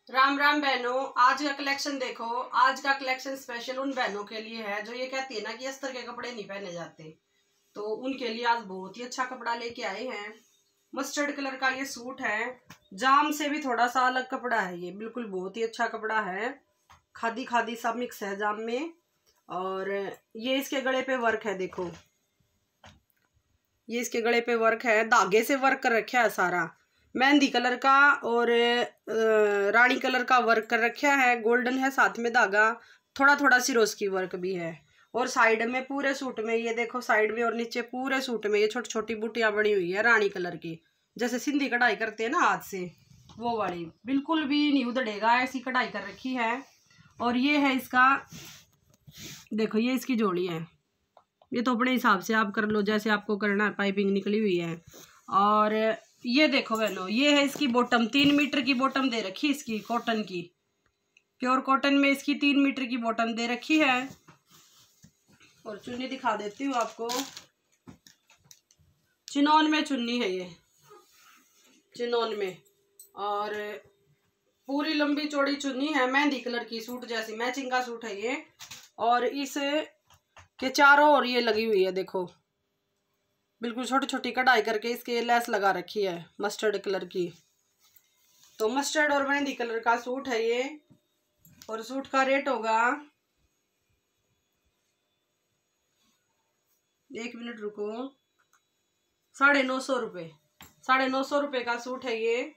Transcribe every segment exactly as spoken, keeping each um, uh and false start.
राम राम बहनों, आज का कलेक्शन देखो। आज का कलेक्शन स्पेशल उन बहनों के लिए है जो ये कहती है ना कि अस्तर के कपड़े नहीं पहने जाते, तो उनके लिए आज बहुत ही अच्छा कपड़ा लेके आए हैं। मस्टर्ड कलर का ये सूट है, जाम से भी थोड़ा सा अलग कपड़ा है। ये बिल्कुल बहुत ही अच्छा कपड़ा है, खादी खादी सा मिक्स है जाम में। और ये इसके गले पे वर्क है, देखो ये इसके गले पे वर्क है, धागे से वर्क कर रखा है सारा, मेहंदी कलर का और रानी कलर का वर्क कर रखा है, गोल्डन है साथ में धागा, थोड़ा थोड़ा सिरोस की वर्क भी है। और साइड में पूरे सूट में ये देखो, साइड में और नीचे पूरे सूट में ये छोटी छोटी बूटियां बनी हुई है रानी कलर की, जैसे सिंधी कढ़ाई करते हैं ना हाथ से, वो वाली। बिल्कुल भी नहीं उधड़ेगा, ऐसी कढ़ाई कर रखी है। और ये है इसका, देखो ये इसकी जोड़ी है। ये तो अपने हिसाब से आप कर लो जैसे आपको करना है, पाइपिंग निकली हुई है। और ये देखो बहनों, ये है इसकी बॉटम, तीन मीटर की बॉटम दे रखी इसकी, कॉटन की, प्योर कॉटन में इसकी तीन मीटर की बॉटम दे रखी है। और चुन्नी दिखा देती हूँ आपको, चिनौन में चुन्नी है ये, चिनौन में। और पूरी लंबी चौड़ी चुन्नी है, मेहंदी कलर की, सूट जैसी मैचिंग का सूट है ये। और इस के चारों ओर ये लगी हुई है, देखो बिल्कुल छोटी छोटी कढ़ाई करके इसके लेस लगा रखी है मस्टर्ड कलर की। तो मस्टर्ड और मेहंदी कलर का सूट है ये। और सूट का रेट होगा, एक मिनट रुको, साढ़े नौ सौ रुपये साढ़े नौ सौ रुपये का सूट है ये।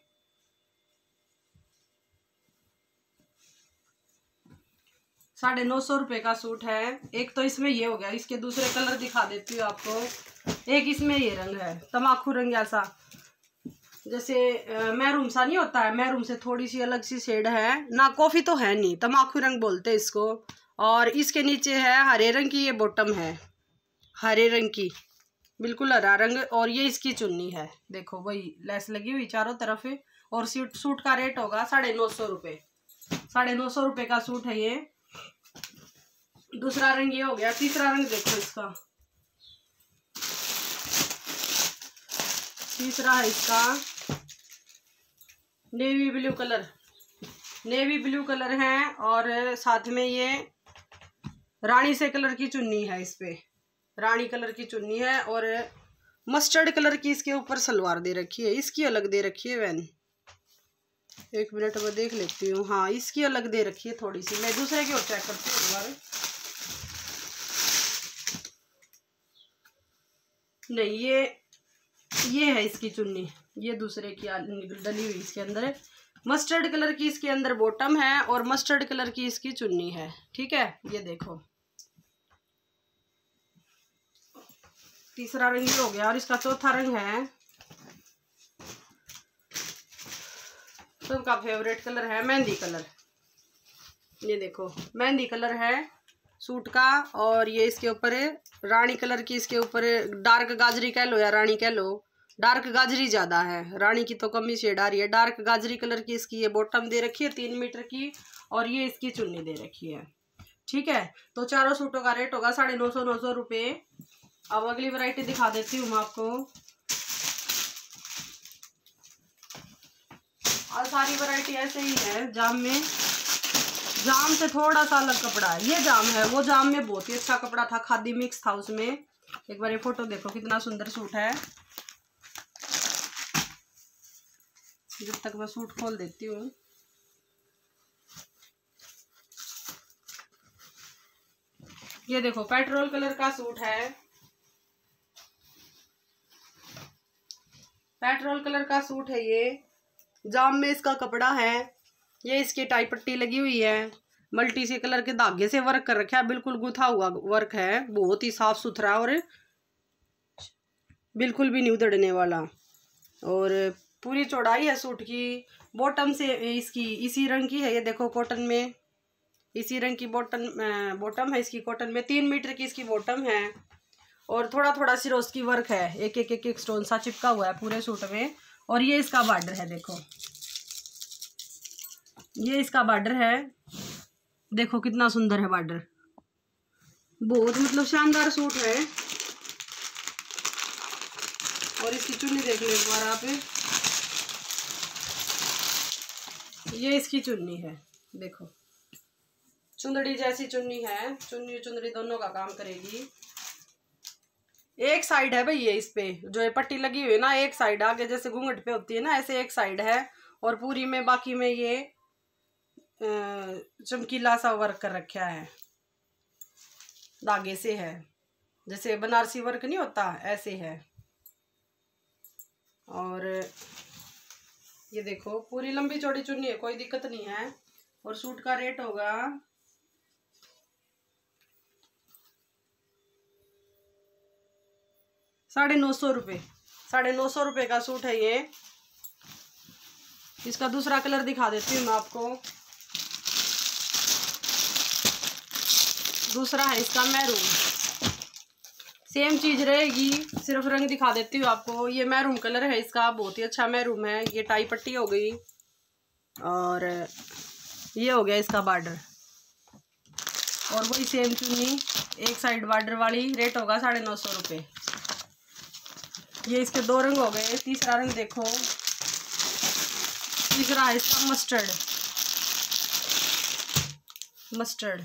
साढ़े नौ सौ रुपये का सूट है। एक तो इसमें ये हो गया, इसके दूसरे कलर दिखा देती हूँ आपको। एक इसमें ये रंग है, तमाकू रंग ऐसा, जैसे मैरून सा नहीं होता है, मैरून से थोड़ी सी अलग सी शेड है ना, कॉफी तो है नहीं, तमाकू रंग बोलते हैं इसको। और इसके नीचे है हरे रंग की, ये बॉटम है हरे रंग की, बिल्कुल हरा रंग। और ये इसकी चुन्नी है, देखो वही लेस लगी हुई चारों तरफ। और सूट सूट का रेट होगा साढ़े नौ सौ रुपये साढ़े नौ सौ रुपये का सूट है ये। दूसरा रंग ये हो गया। तीसरा रंग देखो इसका, तीसरा है इसका navy blue colour, navy blue colour है। और साथ में ये रानी से कलर की चुन्नी है, इस पे रानी कलर की चुन्नी है। और मस्टर्ड कलर की इसके ऊपर सलवार दे रखी है, इसकी अलग दे रखी है वैन, एक मिनट में देख लेती हूँ। हाँ इसकी अलग दे रखी है थोड़ी सी, मैं दूसरे की ओर चेक करती हूँ एक बार। नहीं ये ये है इसकी चुन्नी, ये दूसरे की डली हुई इसके अंदर है। मस्टर्ड कलर की इसके अंदर बॉटम है और मस्टर्ड कलर की इसकी चुन्नी है, ठीक है। ये देखो तीसरा रंग ये हो गया। और इसका चौथा रंग है, सबका फेवरेट कलर है मेहंदी कलर। ये देखो मेहंदी कलर है सूट का। और ये इसके ऊपर रानी कलर की, इसके ऊपर डार्क गाजरी कह लो या रानी कह लो, डार्क गाजरी ज्यादा है, रानी की तो कम ही शेड आ रही है। डार्क गाजरी कलर की इसकी ये बॉटम दे रखी है तीन मीटर की, और ये इसकी चुन्नी दे रखी है, ठीक है। तो चारों सूटों का रेट होगा साढ़े नौ सौ नौ सौ रुपये। अब अगली वैरायटी दिखा देती हूँ मैं आपको। और सारी वैरायटी ऐसे ही है जाम में, जाम से थोड़ा सा अलग कपड़ा है। ये जाम है, वो जाम में बहुत ही अच्छा कपड़ा था, खादी मिक्स था उसमें। एक बार ये फोटो देखो कितना सुंदर सूट है। जब तक मैं सूट खोल देती हूँ, ये देखो पेट्रोल कलर का सूट है, पेट्रोल कलर का सूट है ये। जाम में इसका कपड़ा है, ये इसकी टाई पट्टी लगी हुई है, मल्टी से कलर के धागे से वर्क कर रखा है, बिल्कुल गुथा हुआ वर्क है, बहुत ही साफ सुथरा और बिल्कुल भी नहीं उधड़ने वाला। और पूरी चौड़ाई है सूट की। बॉटम से इसकी इसी रंग की है, ये देखो कॉटन में इसी रंग की बॉटम बॉटम है इसकी, कॉटन में तीन मीटर की इसकी बॉटम है। और थोड़ा थोड़ा सिरोस की वर्क है, एक एक एक एक स्टोन सा चिपका हुआ है पूरे सूट में। और ये इसका बॉर्डर है, देखो ये इसका बॉर्डर है, देखो कितना सुंदर है बॉर्डर, बहुत मतलब शानदार सूट है। और इसकी चुन्नी देख लो एक बार आप, ये इसकी चुन्नी है, देखो चुंदड़ी जैसी चुन्नी है, चुन्नी चुंदड़ी दोनों का काम करेगी। एक साइड है भाई ये, इस पे जो ये पट्टी लगी हुई है ना, एक साइड आगे जैसे घूंघट पे होती है ना, ऐसे एक साइड है, और पूरी में बाकी में ये चमकीला सा वर्क कर रखा है, धागे से है, जैसे बनारसी वर्क नहीं होता ऐसे है। और ये देखो पूरी लंबी चौड़ी चुन्नी है, कोई दिक्कत नहीं है। और सूट का रेट होगा साढ़े नौ सौ रुपये। साढ़े नौ सौ रुपये का सूट है ये। इसका दूसरा कलर दिखा देती हूँ मैं आपको। दूसरा है इसका मैरून, सेम चीज रहेगी, सिर्फ रंग दिखा देती हूँ आपको। ये मैरून कलर है इसका, बहुत ही अच्छा मैरून है। ये टाई पट्टी हो गई और ये हो गया इसका बॉर्डर, और वही सेम चुन्नी एक साइड बॉर्डर वाली। रेट होगा साढ़े नौ सौ रुपये। ये इसके दो रंग हो गए। तीसरा रंग देखो, तीसरा है इसका मस्टर्ड, मस्टर्ड।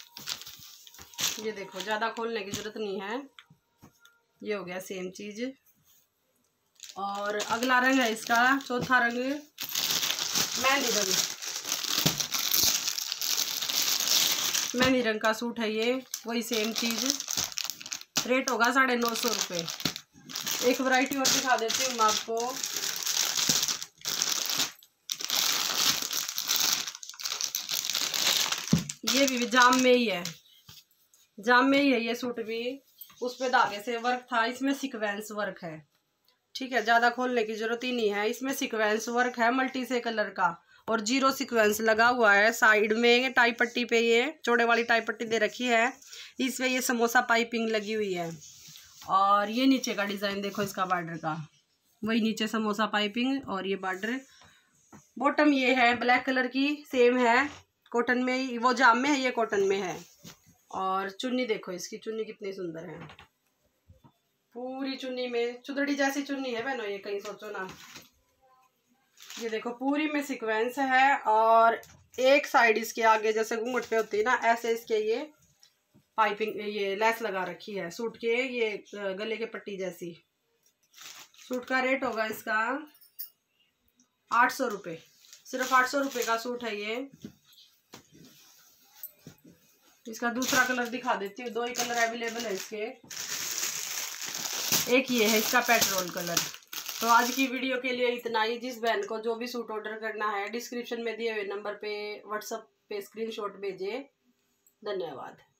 ये देखो ज़्यादा खोलने की जरूरत नहीं है। ये हो गया सेम चीज। और अगला रंग है इसका, चौथा रंग मेहंदी रंग, मेहंदी रंग का सूट है ये, वही सेम चीज। रेट होगा साढ़े नौ सौ रुपये। एक वैरायटी और दिखा देती हूँ मैं आपको। ये भी जाम में ही है, जाम में ही है ये सूट भी। उस पे धागे से वर्क था, इसमें सीक्वेंस वर्क है। ठीक है, ज़्यादा खोलने की जरूरत ही नहीं है। इसमें सीक्वेंस वर्क है मल्टी से कलर का, और जीरो सीक्वेंस लगा हुआ है। साइड में टाई पट्टी पे ये चौड़े वाली टाई पट्टी दे रखी है, इस पे ये समोसा पाइपिंग लगी हुई है। और ये नीचे का डिज़ाइन देखो इसका बॉर्डर का, वही नीचे समोसा पाइपिंग, और ये बॉर्डर। बॉटम ये है ब्लैक कलर की, सेम है कॉटन में, वो जाम में है, ये कॉटन में है। और चुन्नी देखो इसकी, चुन्नी कितनी सुंदर है। पूरी चुन्नी में चुदड़ी जैसी चुन्नी है बहनों, ये कहीं सोचो ना। ये देखो पूरी में सीक्वेंस है, और एक साइड इसके आगे जैसे घूंघट पे होती है ना, ऐसे इसके ये पाइपिंग, ये लेस लगा रखी है सूट के, ये गले के पट्टी जैसी। सूट का रेट होगा इसका आठ सौ रुपये। सिर्फ आठ सौ रुपये का सूट है ये। इसका दूसरा कलर दिखा देती हूँ, दो ही कलर अवेलेबल है इसके। एक ये है इसका पेट्रोल कलर। तो आज की वीडियो के लिए इतना ही। जिस बहन को जो भी सूट ऑर्डर करना है, डिस्क्रिप्शन में दिए हुए नंबर पे व्हाट्सएप पे स्क्रीनशॉट भेजे। धन्यवाद।